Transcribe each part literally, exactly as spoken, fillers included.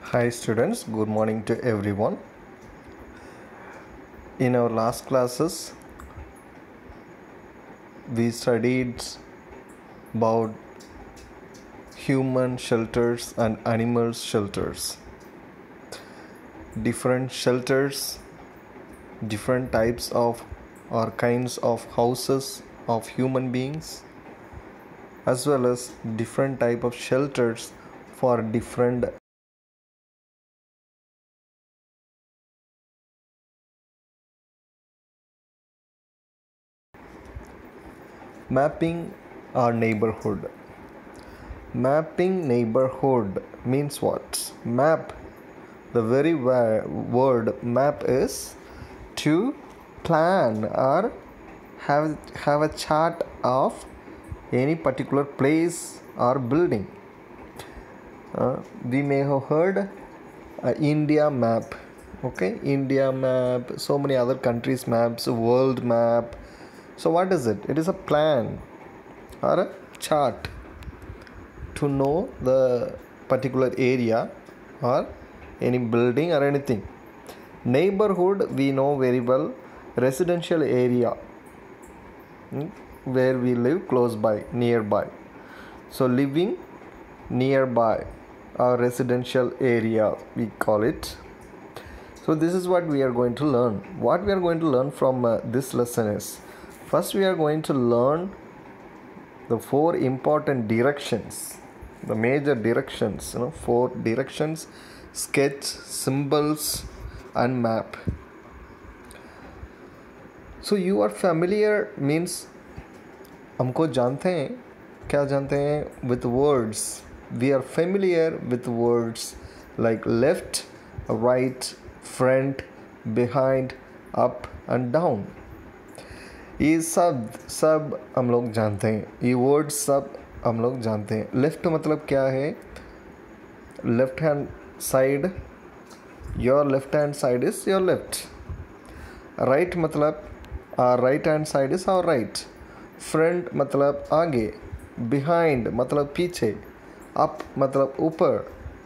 Hi students, good morning to everyone. In our last classes, we studied about human shelters and animal shelters. Different shelters, different types of or kinds of houses of human beings, as well as different type of shelters for different mapping our neighborhood. Mapping neighborhood means what? Map, the very word map is to plan or have, have a chart of any particular place or building. Uh, we may have heard uh, India map, okay? India map, so many other countries' maps, world map. So, what is it? It is a plan or a chart to know the particular area or any building or anything. Neighborhood, we know very well, residential area hmm, where we live close by, nearby. So living nearby our residential area, we call it. So this is what we are going to learn. What we are going to learn from uh, this lesson is, first we are going to learn the four important directions, the major directions, you know, four directions: sketch, symbols and map. So you are familiar means हमको जानते हैं, क्या जानते हैं with words. We are familiar with words like left, right, front, behind, up and down. ये सब सब हम लोग जानते हैं, ये वर्ड सब हम लोग जानते हैं. लेफ्ट मतलब क्या है? Left hand side, your left hand side is your left. Right मतलब our right hand side is our right. Front मतलब आगे, बिहाइंड मतलब पीछे, अप मतलब ऊपर.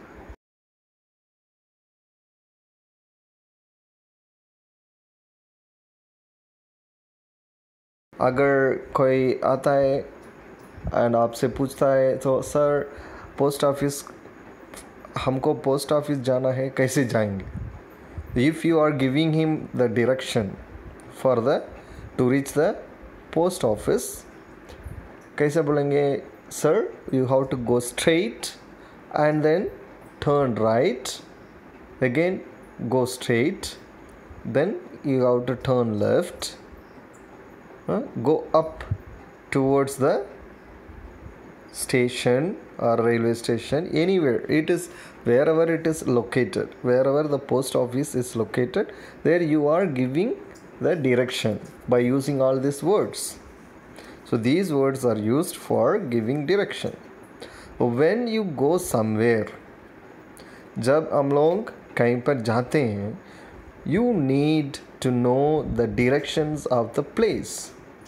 अगर कोई आता है एंड आपसे पूछता है तो सर पोस्ट ऑफिस, हमको पोस्ट ऑफिस जाना है, कैसे जाएंगे? If you are giving him the direction for the to reach the post office, कैसे बोलेंगे? Sir you have to go straight and then turn right, again go straight, then you have to turn left, Uh, go up towards the station or railway station, anywhere it is, wherever it is located, wherever the post office is located, there you are giving the direction by using all these words. So these words are used for giving direction. When you go somewhere, जब हम लोग कहीं पर जाते हैं, you need to know the directions of the place.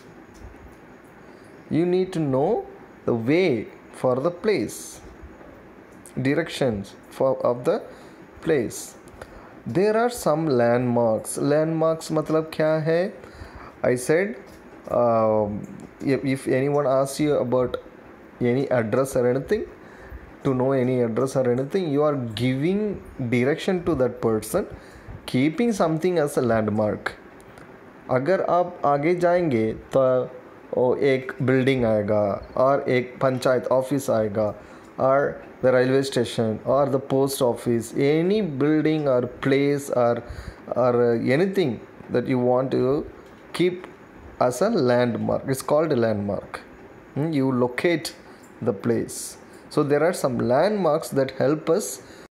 You need to know the way for the place, directions for of the place. There are some landmarks. Landmarks मतलब क्या है? I said uh, if, if anyone asks you about any address or anything, to know any address or anything, you are giving direction to that person, keeping something as a landmark. अगर आप आगे जाएंगे तो और एक building आएगा और एक पंचायत ऑफिस आएगा और द रेलवे स्टेशन और the post office, any building और प्लेस और और anything that you want to keep as a landmark, it's called a landmark. Hmm? You locate the place. So there are some landmarks that help us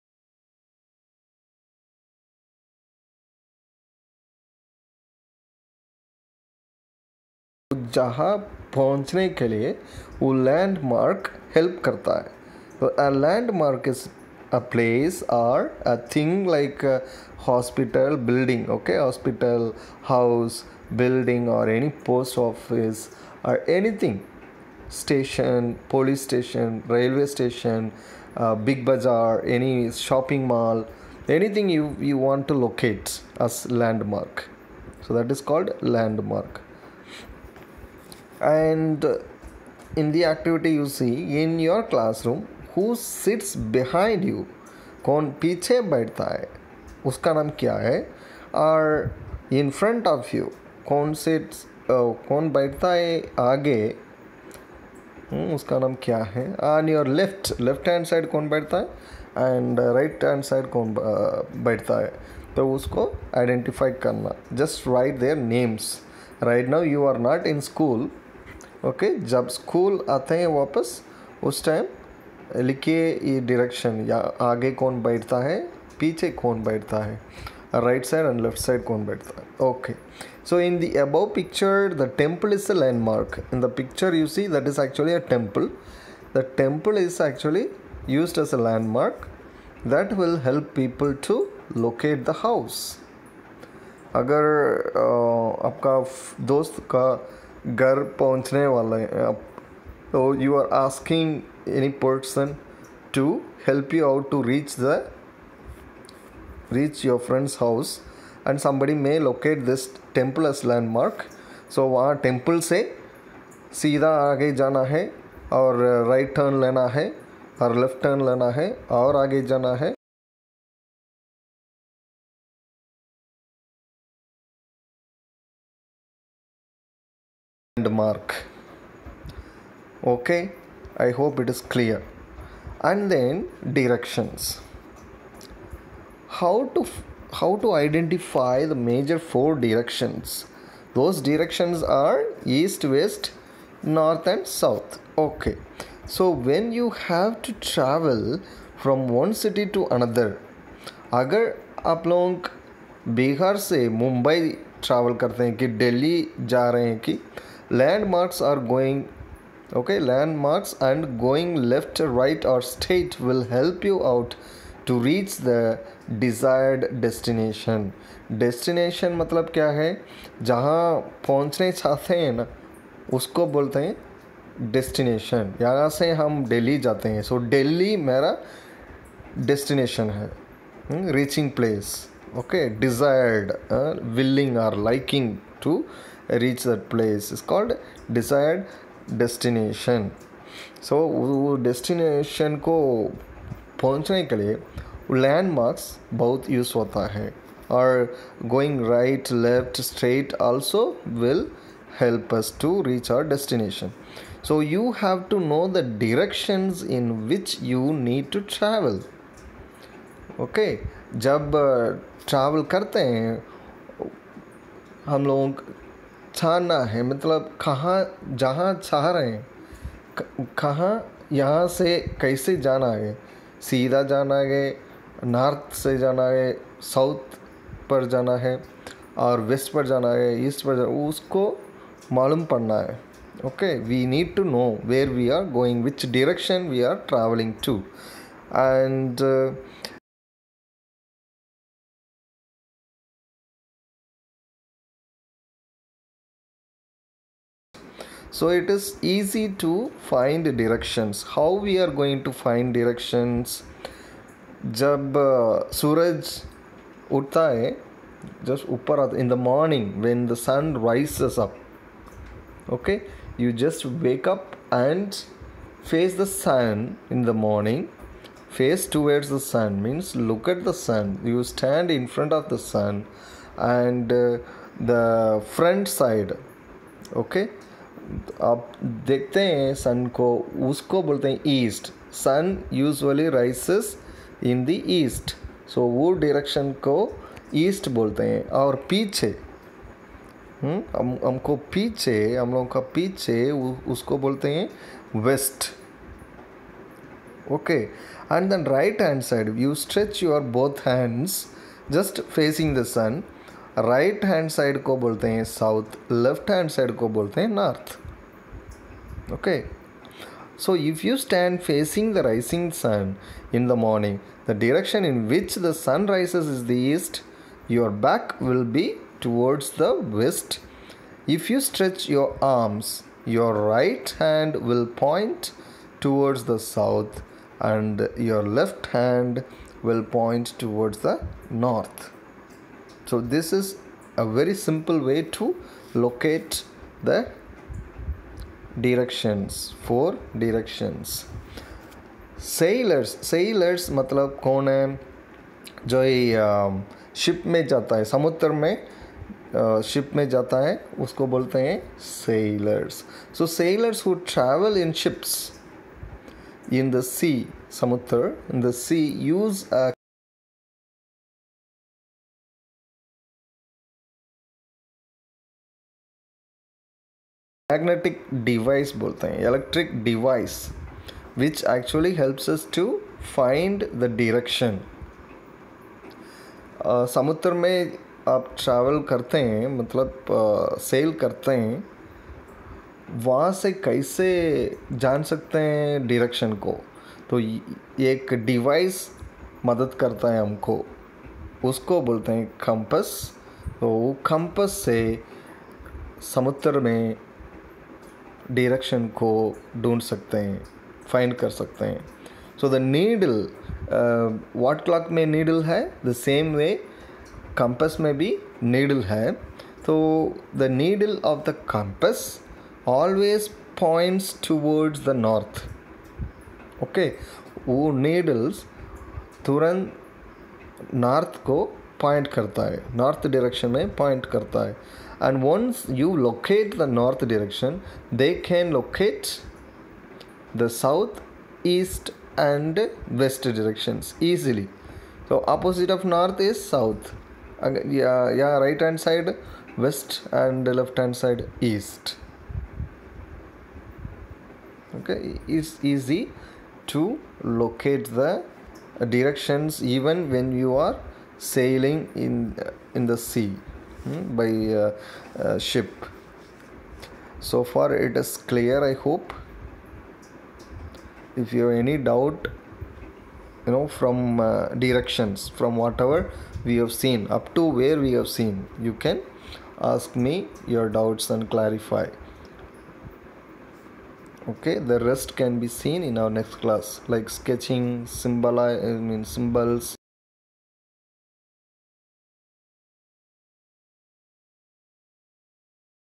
जहाँ पहुँचने के लिए वो landmark help करता है. तो a landmark is a place or a thing like a hospital building, okay, hospital, house, building or any post office or anything, station, police station, railway station, uh, big bazaar, any shopping mall, anything you, you want to locate as landmark. So that is called landmark. And in the activity you see in your classroom, who sits behind you, कौन पीछे बैठता है उसका नाम क्या है, और in front of you कौन sits uh, कौन बैठता है आगे, hmm, उसका नाम क्या है. On your left left hand side कौन बैठता है, and right hand side कौन uh, बैठता है, तो उसको आइडेंटिफाई करना. Just write their names. Right now you are not in school. Okay, जब स्कूल आते हैं वापस उस टाइम लिखिए ये डायरेक्शन, या आगे कौन बैठता है, पीछे कौन बैठता है, right side and left side कौन बैठता है. Okay, so in the above picture the temple is a landmark. In the picture you see that is actually a temple. The temple is actually used as a landmark that will help people to locate the house. अगर uh, आपका दोस्त का घर पहुंचने वाला है, तो you are asking any person to help you out to reach the reach your friend's house, and somebody may locate this temple as landmark. So वहाँ टेम्पल से सीधा आगे जाना है और राइट टर्न लेना है और लेफ्ट टर्न लेना है और आगे जाना है. Landmark. Okay, I hope it is clear. And then directions. How to how to identify the major four directions. Those directions are east, west, north and south. Okay, so when you have to travel from one city to another, अगर आप लोग बिहार से Mumbai travel करते हैं कि दिल्ली जा रहे हैं, कि landmarks are going, okay, landmarks and going left, right or straight will help you out to reach the desired destination. Destination मतलब क्या है, जहाँ पहुँचने चाहते हैं ना उसको बोलते हैं destination. यहाँ से हम दिल्ली जाते हैं, so दिल्ली मेरा destination है, hmm, reaching place. Okay, desired, uh, willing or liking to reach that place is called desired destination. So वो destination को पहुंचने के लिए landmarks बहुत यूज़ होता है, और going right, left, straight also will help us to reach our destination. So you have to know the directions in which you need to travel. Okay, जब ट्रैवल करते हैं हम लोग छानना है, मतलब कहाँ जहाँ चाह रहे हैं, कहाँ यहाँ से कैसे जाना है, सीधा जाना है, नॉर्थ से जाना है, साउथ पर जाना है और वेस्ट पर जाना है, ईस्ट पर जाना, उसको मालूम पड़ना है. Okay, we need to know where we are going, which direction we are travelling to. And so it is easy to find directions. How we are going to find directions? जब सूरज उठता है, just ऊपर आता, in the morning when the sun rises up, okay, you just wake up and face the sun in the morning. Face towards the sun means look at the sun. You stand in front of the sun and uh, the front side, okay, आप देखते हैं सन को, उसको बोलते हैं east. Sun usually rises in the east, so वो direction को east बोलते हैं. और पीछे हम हमको पीछे हम लोगों का पीछे उसको बोलते हैं west. Okay, and then right hand side you stretch your both hands just facing the sun. Right hand side को बोलते हैं साउथ, लेफ्ट हैंड साइड को बोलते हैं north. Okay, so if you stand facing the rising sun in the morning, the direction in which the sun rises is the east, your back will be towards the west. If you stretch your arms, your right hand will point towards the south and your left hand will point towards the north. So this is a very simple way to locate the directions, four directions. sailors sailors मतलब कौन है? जो ये ship में जाता है, समुद्र में शिप में जाता है, उसको बोलते हैं sailors. So sailors who travel in ships in the sea, समुद्र, in the sea, use a magnetic device बोलते हैं, electric device, which actually helps us to find the direction. uh, समुद्र में आप ट्रैवल करते हैं, मतलब सेल uh, करते हैं, वहाँ से कैसे जान सकते हैं डायरेक्शन को? तो एक डिवाइस मदद करता है हमको, उसको बोलते हैं कंपस. तो कंपस से समुद्र में डायरेक्शन को ढूंढ सकते हैं, फाइंड कर सकते हैं. So the needle, what clock में नीडल है, द सेम वे कंपस में भी नीडल है. तो the needle of the compass always points towards the north. okay, वो needles तुरंत नॉर्थ को पॉइंट करता है, नॉर्थ डायरेक्शन में पॉइंट करता है. and once you locate the north direction, they can locate the south, east and west directions easily. so opposite of north is south, yeah, yeah, right hand side west and left hand side east. okay, it's easy to locate the directions even when you are sailing in in the sea, hmm, by uh, uh, ship. So far it is clear, I hope. If you have any doubt, you know, from uh, directions, from whatever we have seen up to where we have seen, you can ask me your doubts and clarify. okay, the rest can be seen in our next class, like sketching, symbol, I mean symbols,